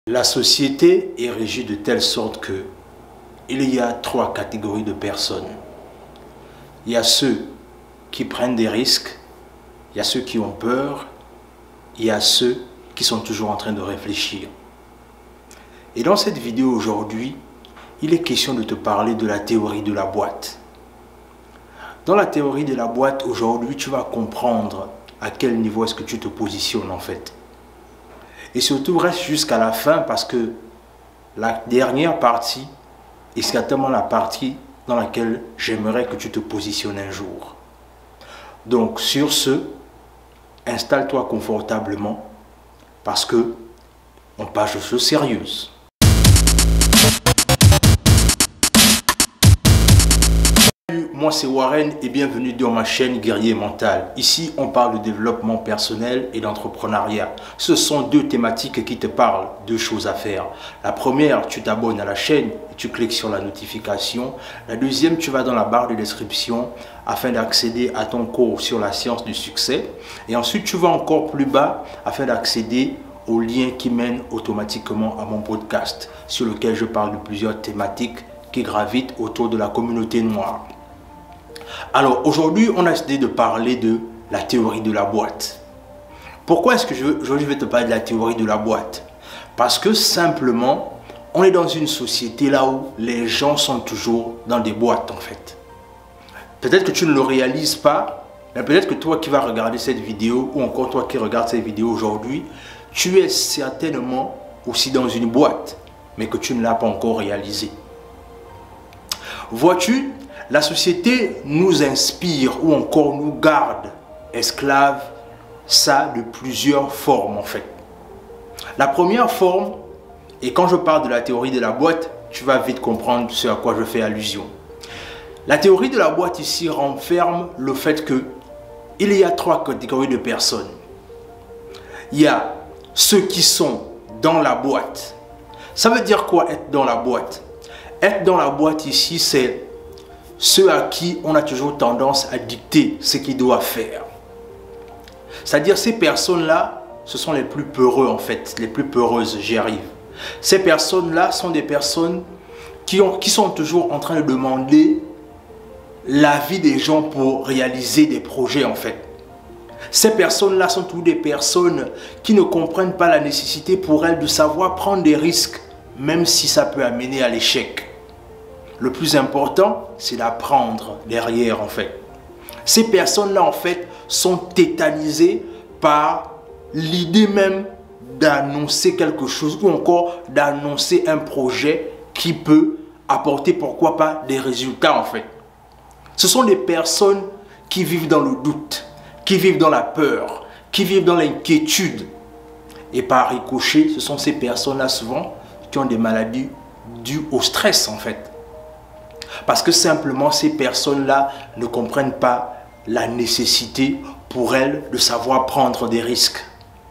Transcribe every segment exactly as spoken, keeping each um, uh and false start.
La société est régie de telle sorte que il y a trois catégories de personnes. Il y a ceux qui prennent des risques, il y a ceux qui ont peur, il y a ceux qui sont toujours en train de réfléchir. Et dans cette vidéo aujourd'hui, il est question de te parler de la théorie de la boîte. Dans la théorie de la boîte, aujourd'hui, tu vas comprendre à quel niveau est-ce que tu te positionnes en fait. Et surtout, reste jusqu'à la fin parce que la dernière partie est certainement la partie dans laquelle j'aimerais que tu te positionnes un jour. Donc, sur ce, installe-toi confortablement parce que on passe aux choses sérieuses. Moi c'est Warren et bienvenue dans ma chaîne Guerrier Mental. Ici on parle de développement personnel et d'entrepreneuriat. Ce sont deux thématiques qui te parlent, deux choses à faire. La première, tu t'abonnes à la chaîne et tu cliques sur la notification. La deuxième, tu vas dans la barre de description afin d'accéder à ton cours sur la science du succès. Et ensuite tu vas encore plus bas afin d'accéder au lien qui mène automatiquement à mon podcast sur lequel je parle de plusieurs thématiques qui gravitent autour de la communauté noire. Alors aujourd'hui, on a décidé de parler de la théorie de la boîte. Pourquoi est-ce que je, je vais te parler de la théorie de la boîte? Parce que simplement, on est dans une société là où les gens sont toujours dans des boîtes en fait. Peut-être que tu ne le réalises pas, mais peut-être que toi qui vas regarder cette vidéo, ou encore toi qui regardes cette vidéo aujourd'hui, tu es certainement aussi dans une boîte, mais que tu ne l'as pas encore réalisé. Vois-tu, la société nous inspire ou encore nous garde esclaves, ça de plusieurs formes en fait. La première forme, et quand je parle de la théorie de la boîte, tu vas vite comprendre ce à quoi je fais allusion. La théorie de la boîte ici renferme le fait que il y a trois catégories de personnes. Il y a ceux qui sont dans la boîte. Ça veut dire quoi être dans la boîte? Être dans la boîte ici, c'est ceux à qui on a toujours tendance à dicter ce qu'ils doivent faire. C'est-à-dire ces personnes-là, ce sont les plus peureux en fait, les plus peureuses, j'y arrive. Ces personnes-là sont des personnes qui, ont, qui sont toujours en train de demander l'avis des gens pour réaliser des projets en fait. Ces personnes-là sont toutes des personnes qui ne comprennent pas la nécessité pour elles de savoir prendre des risques, même si ça peut amener à l'échec. Le plus important, c'est d'apprendre derrière en fait. Ces personnes-là en fait sont tétanisées par l'idée même d'annoncer quelque chose ou encore d'annoncer un projet qui peut apporter pourquoi pas des résultats en fait. Ce sont des personnes qui vivent dans le doute, qui vivent dans la peur, qui vivent dans l'inquiétude. Et par ricochet, ce sont ces personnes-là souvent qui ont des maladies dues au stress en fait. Parce que simplement ces personnes-là ne comprennent pas la nécessité pour elles de savoir prendre des risques.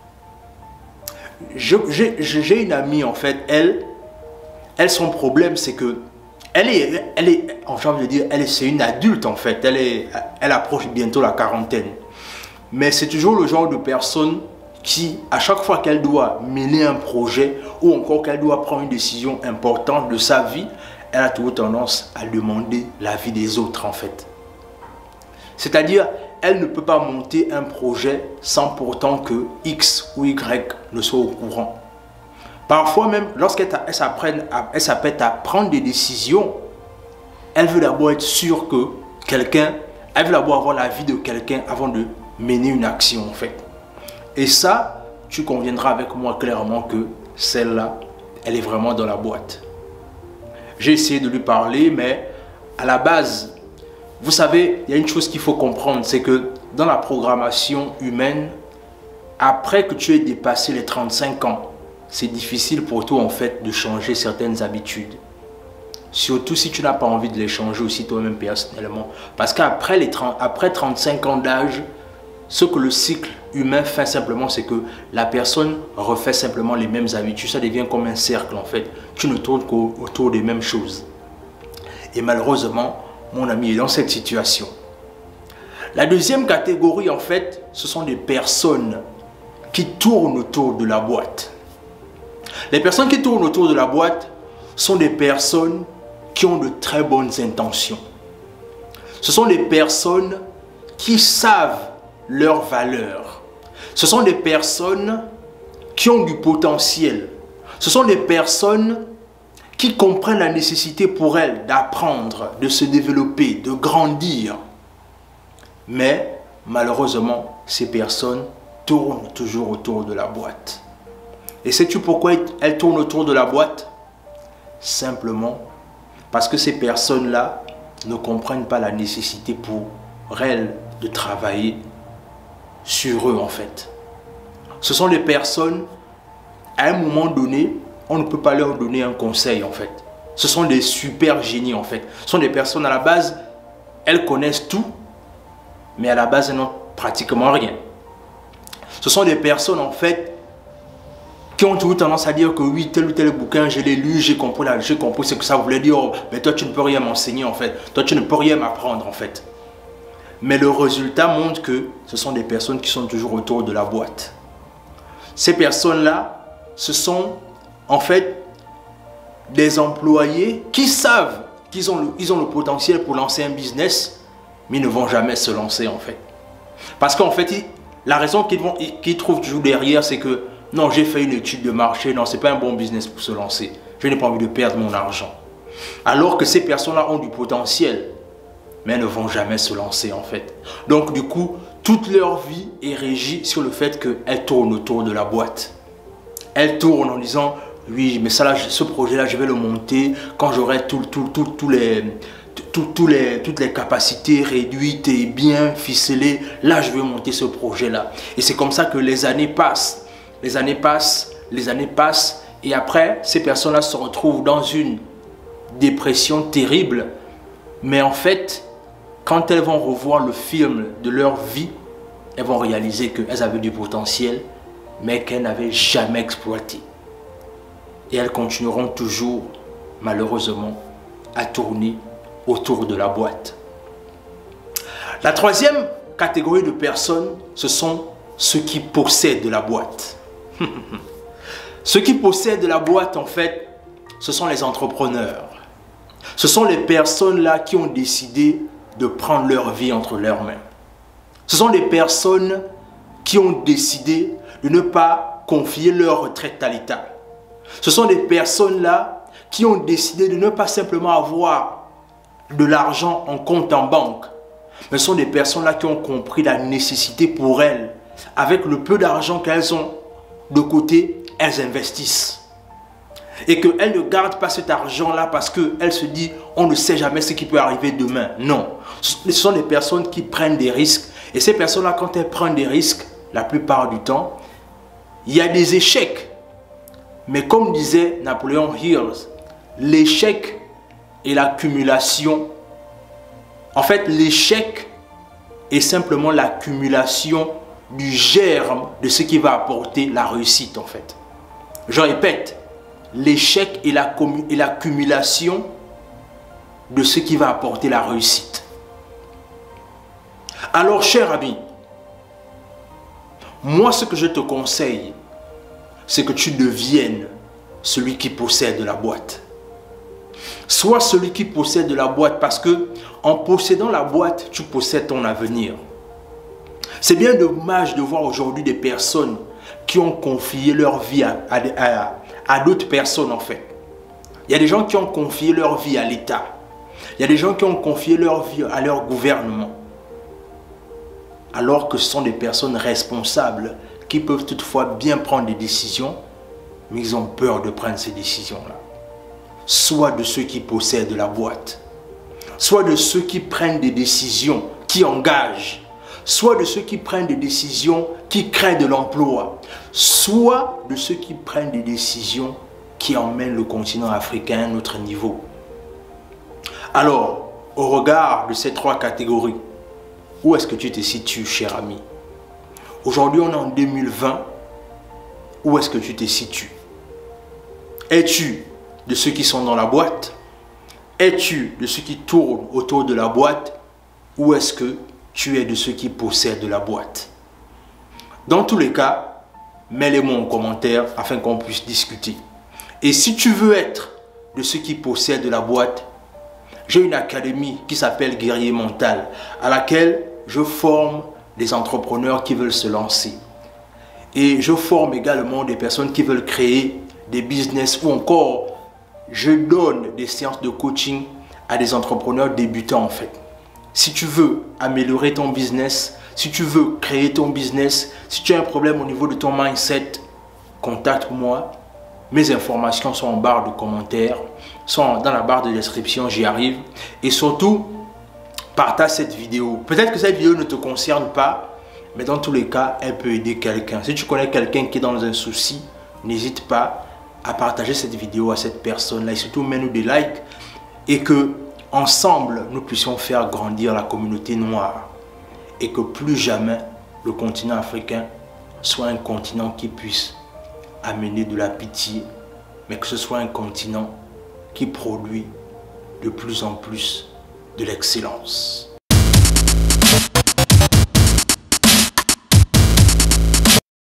J'ai une amie en fait, elle, elle son problème c'est que elle est, elle est, j'ai envie de dire, elle c'est une adulte en fait, elle, est, elle approche bientôt la quarantaine. Mais c'est toujours le genre de personne qui, à chaque fois qu'elle doit mener un projet ou encore qu'elle doit prendre une décision importante de sa vie, elle a toujours tendance à demander l'avis des autres en fait. C'est-à-dire, elle ne peut pas monter un projet sans pourtant que X ou Y ne soit au courant. Parfois même, lorsqu'elle s'apprête à prendre des décisions, elle veut d'abord être sûre que quelqu'un, elle veut d'abord avoir l'avis de quelqu'un avant de mener une action en fait. Et ça, tu conviendras avec moi clairement que celle-là, elle est vraiment dans la boîte. J'ai essayé de lui parler, mais à la base, vous savez, il y a une chose qu'il faut comprendre, c'est que dans la programmation humaine, après que tu aies dépassé les trente-cinq ans, c'est difficile pour toi en fait de changer certaines habitudes. Surtout si tu n'as pas envie de les changer aussi toi-même personnellement. Parce qu'après les après trente-cinq ans d'âge, ce que le cycle humain fait simplement, c'est que la personne refait simplement les mêmes habitudes. Ça devient comme un cercle en fait. Tu ne tournes qu'autour des mêmes choses. Et malheureusement, mon ami est dans cette situation. La deuxième catégorie en fait, ce sont des personnes qui tournent autour de la boîte. Les personnes qui tournent autour de la boîte sont des personnes qui ont de très bonnes intentions. Ce sont des personnes qui savent leur valeur. Ce sont des personnes qui ont du potentiel. Ce sont des personnes qui comprennent la nécessité pour elles d'apprendre, de se développer, de grandir. Mais malheureusement, ces personnes tournent toujours autour de la boîte. Et sais-tu pourquoi elles tournent autour de la boîte? Simplement parce que ces personnes-là ne comprennent pas la nécessité pour elles de travailler sur eux en fait. Ce sont des personnes, à un moment donné, on ne peut pas leur donner un conseil en fait. Ce sont des super génies en fait. Ce sont des personnes à la base, elles connaissent tout, mais à la base, elles n'ont pratiquement rien. Ce sont des personnes en fait qui ont toujours tendance à dire que oui, tel ou tel bouquin, je l'ai lu, j'ai compris, j'ai compris ce que ça voulait dire. Oh, mais toi, tu ne peux rien m'enseigner en fait. Toi, tu ne peux rien m'apprendre en fait. Mais le résultat montre que ce sont des personnes qui sont toujours autour de la boîte. Ces personnes-là, ce sont en fait des employés qui savent qu'ils ont, le, ils ont le potentiel pour lancer un business, mais ils ne vont jamais se lancer en fait. Parce qu'en fait, ils, la raison qu'ils qu'ils trouvent toujours derrière, c'est que non, j'ai fait une étude de marché, non, ce n'est pas un bon business pour se lancer. Je n'ai pas envie de perdre mon argent. Alors que ces personnes-là ont du potentiel, mais elles ne vont jamais se lancer en fait. Donc du coup, toute leur vie est régie sur le fait qu'elles tournent autour de la boîte. Elles tournent en disant, oui, mais ça là, ce projet-là, je vais le monter quand j'aurai tout, tout, tout, tout les, tout, tout les, toutes les capacités réduites et bien ficelées. Là, je vais monter ce projet-là. Et c'est comme ça que les années passent. Les années passent, les années passent. Et après, ces personnes-là se retrouvent dans une dépression terrible. Mais en fait, quand elles vont revoir le film de leur vie, elles vont réaliser qu'elles avaient du potentiel, mais qu'elles n'avaient jamais exploité. Et elles continueront toujours, malheureusement, à tourner autour de la boîte. La troisième catégorie de personnes, ce sont ceux qui possèdent la boîte. Ceux qui possèdent la boîte, en fait, ce sont les entrepreneurs. Ce sont les personnes-là qui ont décidé de prendre leur vie entre leurs mains. Ce sont des personnes qui ont décidé de ne pas confier leur retraite à l'État. Ce sont des personnes-là qui ont décidé de ne pas simplement avoir de l'argent en compte en banque, mais ce sont des personnes-là qui ont compris la nécessité pour elles, avec le peu d'argent qu'elles ont de côté, elles investissent. Et qu'elles ne gardent pas cet argent-là parce qu'elles se disent, on ne sait jamais ce qui peut arriver demain. Non, ce sont des personnes qui prennent des risques. Et ces personnes-là, quand elles prennent des risques, la plupart du temps, il y a des échecs. Mais comme disait Napoléon Hill, l'échec et l'accumulation, en fait, l'échec est simplement l'accumulation du germe de ce qui va apporter la réussite, en fait. Je répète, l'échec est l'accumulation de ce qui va apporter la réussite. Alors, cher ami, moi, ce que je te conseille, c'est que tu deviennes celui qui possède la boîte. Sois celui qui possède la boîte parce que en possédant la boîte, tu possèdes ton avenir. C'est bien dommage de voir aujourd'hui des personnes qui ont confié leur vie à, à, à, à d'autres personnes en fait. Il y a des gens qui ont confié leur vie à l'État. Il y a des gens qui ont confié leur vie à leur gouvernement. Alors que ce sont des personnes responsables qui peuvent toutefois bien prendre des décisions, mais ils ont peur de prendre ces décisions-là. Soit de ceux qui possèdent la boîte, soit de ceux qui prennent des décisions qui engagent, soit de ceux qui prennent des décisions qui créent de l'emploi, soit de ceux qui prennent des décisions qui emmènent le continent africain à un autre niveau. Alors, au regard de ces trois catégories, où est-ce que tu te situes, cher ami? Aujourd'hui, on est en deux mille vingt. Où est-ce que tu te situes? Es-tu de ceux qui sont dans la boîte? Es-tu de ceux qui tournent autour de la boîte? Ou est-ce que tu es de ceux qui possèdent la boîte? Dans tous les cas, mets-les-moi en commentaire afin qu'on puisse discuter. Et si tu veux être de ceux qui possèdent la boîte, j'ai une académie qui s'appelle Guerrier Mental, à laquelle je forme des entrepreneurs qui veulent se lancer. Et je forme également des personnes qui veulent créer des business, ou encore je donne des séances de coaching à des entrepreneurs débutants en fait. Si tu veux améliorer ton business, si tu veux créer ton business, si tu as un problème au niveau de ton mindset, contacte-moi. Mes informations sont en barre de commentaires, sont dans la barre de description, j'y arrive. Et surtout, partage cette vidéo. Peut-être que cette vidéo ne te concerne pas, mais dans tous les cas, elle peut aider quelqu'un. Si tu connais quelqu'un qui est dans un souci, n'hésite pas à partager cette vidéo à cette personne-là. Et surtout, mets-nous des likes et que ensemble, nous puissions faire grandir la communauté noire. Et que plus jamais, le continent africain soit un continent qui puisse amener de la pitié, mais que ce soit un continent qui produit de plus en plus de l'excellence.